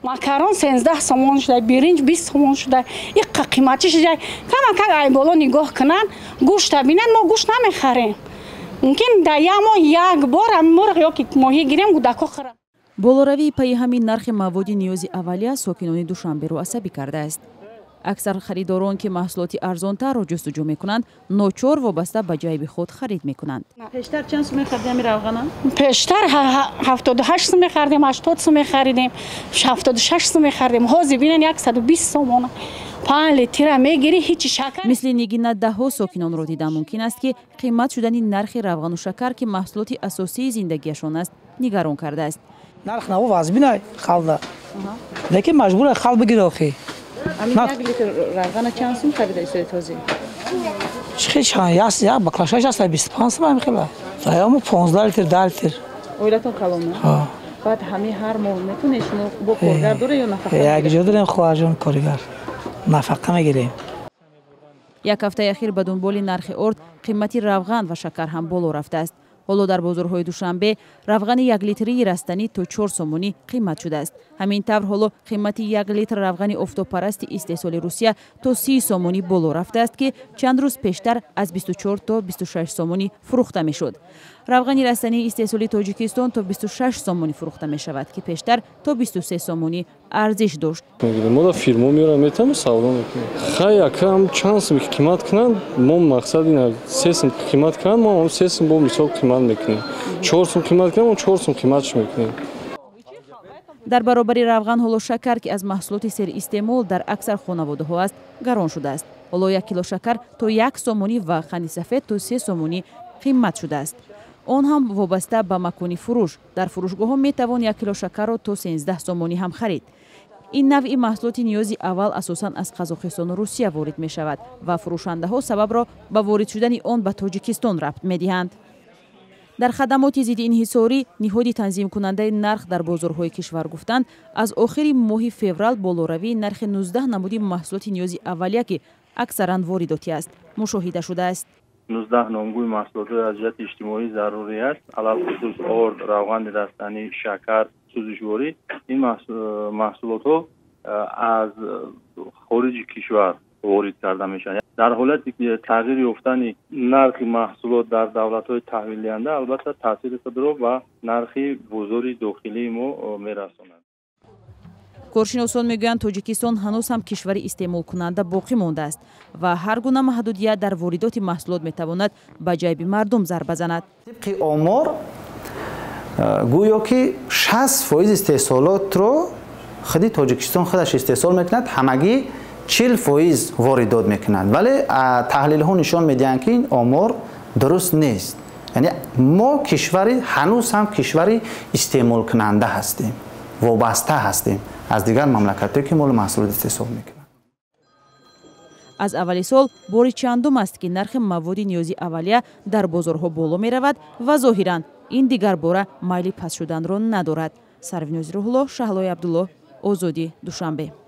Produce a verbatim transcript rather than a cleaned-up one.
макарон сенздаҳ сомон шуда, биринҷ бист сомон шуда. Иққа қиматиш ҷай. Кама как ай боло нигоҳ кунан, гӯшта бинан, мо гӯшт намехарем. Мумкин дар як моҳ як бор мурғ ёки моҳӣ гирем гӯдако хӯрам. болоравии пайи ҳамин нархи маводи ниёзи аввалия сокинони Душанберо асабӣ кардааст. аксар харидорон ки маҳсулоти арзонтарро ҷустуҷӯ мекунанд, ночор вобаста ба ҷайби худ харид мекунанд. пештар чанд сум мехаридем равғана? пештар ҳафтоду ҳашт сум мехаридем, ҳаштод сум мехаридем, ҳафтоду шаш сум мехаридем. ҳозир бинен яксаду бист сомон. панҷ литра мегири ҳичи шакар. мисли Нигина даҳҳо сокинонро дидан мумкин аст ки қимат шудани нархи равғану шакар ки маҳсулоти асосии зиндагиашон аст, нигарон кардааст. нарх наво вазбинай халда. лекин маҷбура хал бигир охи. Амин як литр равғана чанд сум харида истоди ҳозир? Чӣ чанд? Як баклашаш аст бисту панҷ сум мехела. Заёмо понздаҳ литр, даҳ литр. Оилатон калома? Ҳа. Баъд ҳамин ҳар моҳ метунед шумо бо коргар дора ё нафақа? Як ҷо дорем хоҳарҷон коригар. Нафақа мегирем. як ҳафтаи ахир ба дунболи нархи орд қимати равған ва шакар ҳам боло рафтааст. ҳоло дар бозорҳои Душанбе равғани як литрии растанӣ то чор сомонӣ қимат шудааст. ҳамин тавр ҳоло қимати як литр равғани офтобпарасти истеҳсоли Русия то си сомонӣ боло рафтааст ки чанд рӯз пештар аз бисту чор то бисту шаш сомонӣ фурӯхта мешуд. равғани растании истеҳсоли Тоҷикистон то бисту шаш сомонӣ фурӯхта мешавад ки пештар то бисту се сомонӣ арзиш дошт. мо да фирмо меорам метавонем савдо мекунем. Хай якам чанд сум қимат кунанд, мо мақсад ин се сум қимат кунанд, мо се сум бо мисол қимат мекунем. чор сум қимат кунанд, мо чор сум қиматш мекунем. дар баробари равған ҳоло шакар ки аз маҳсулоти серистеъмол дар аксар хонаводаҳо аст, гарон шудааст. ҳоло як кило шакар то як сомонӣ ва қанди сафед то се сомонӣ қимат шудааст. он ҳам вобаста ба макони фурӯш. дар фурӯшгоҳҳо метавон як кило шакарро то сенздаҳ сомонӣ ҳам харид. ин навъи маҳсулоти ниёзи аввал асосан аз Қазоқистону Русия ворид мешавад ва фурӯшандаҳо сабабро ба ворид шудани он ба Тоҷикистон рабт медиҳанд. дар хадамоти зидди инҳисорӣ ниҳоди танзимкунандаи нарх дар бозорҳои кишвар гуфтанд, аз охири моҳи феврал болоравии нархи нуздаҳ намуди маҳсулоти ниёзи аввалия ки аксаран воридотӣ аст, мушоҳида шудааст. нуздаҳ номгӯи маҳсулотҳои аз ҷиҳати иҷтимоӣ зарури аст. алалхусус орд, равғани растанӣ, шакар, сӯзишворӣ. ин маҳсулотҳо аз хориҷи кишвар ворид карда мешаванд. дар ҳолати ки тағйир ёфтани нархи маҳсулот дар давлатҳои таҳвилдиҳанда албатта таъсири худро ба нархи бозори дохилии мо мерасонад. коршиносон мегӯянд Тоҷикистон ҳанӯз ҳам кишвари истеъмолкунанда боқӣ мондааст ва ҳар гуна маҳдудият дар воридоти маҳсулот метавонад ба ҷайби мардум зарба занад. тибқи омор гӯё ки шаст фоиз истеҳсолотро худи Тоҷикистон худаш истеҳсол мекунад, ҳамагӣ чил фоиз воридот мекунанд. Вале таҳлилҳо нишон медиҳанд ки ин омор дуруст нест. яъне мо кишвари ҳанӯз ҳам кишвари истеъмолкунанда ҳастем, вобаста ҳастем аз дигар мамлакатҳое ки мол маҳсулот истеҳсол мекунанд. аз аввали сол бори чандум аст ки нархи маводи ниёзи аввалия дар бозорҳо боло меравад ва зоҳиран ин дигар бора майли паст шуданро надорад. Сарвинуз Рӯҳулло, Шаҳлои Абдулло, Озодӣ, Душанбе.